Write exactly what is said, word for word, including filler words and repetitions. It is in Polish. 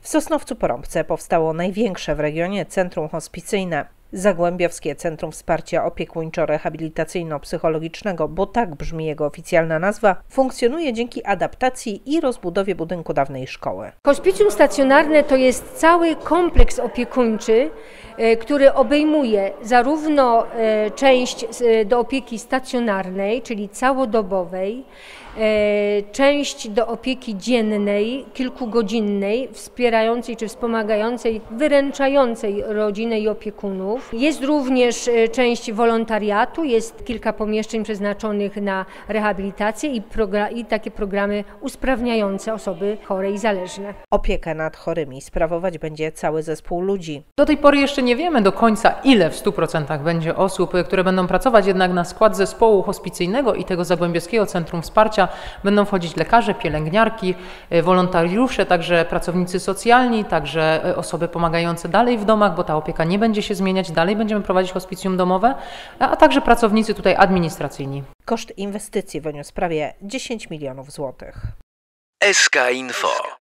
Sosnowcu-Porąbce powstało największe w regionie centrum hospicyjne. Zagłębiowskie Centrum Wsparcia Opiekuńczo-Rehabilitacyjno-Psychologicznego, bo tak brzmi jego oficjalna nazwa, funkcjonuje dzięki adaptacji i rozbudowie budynku dawnej szkoły. Hospicjum stacjonarne to jest cały kompleks opiekuńczy, który obejmuje zarówno część do opieki stacjonarnej, czyli całodobowej, część do opieki dziennej, kilkugodzinnej, wspierającej czy wspomagającej, wyręczającej rodzinę i opiekunów. Jest również część wolontariatu, jest kilka pomieszczeń przeznaczonych na rehabilitację i, i takie programy usprawniające osoby chore i zależne. Opiekę nad chorymi sprawować będzie cały zespół ludzi. Do tej pory jeszcze nie wiemy do końca, ile w stu procentach będzie osób, które będą pracować, jednak na skład zespołu hospicyjnego i tego Zagłębiowskiego Centrum Wsparcia będą wchodzić lekarze, pielęgniarki, wolontariusze, także pracownicy socjalni, także osoby pomagające dalej w domach, bo ta opieka nie będzie się zmieniać, dalej będziemy prowadzić hospicjum domowe, a także pracownicy tutaj administracyjni. Koszt inwestycji wyniósł prawie dziesięć milionów złotych. S K Info.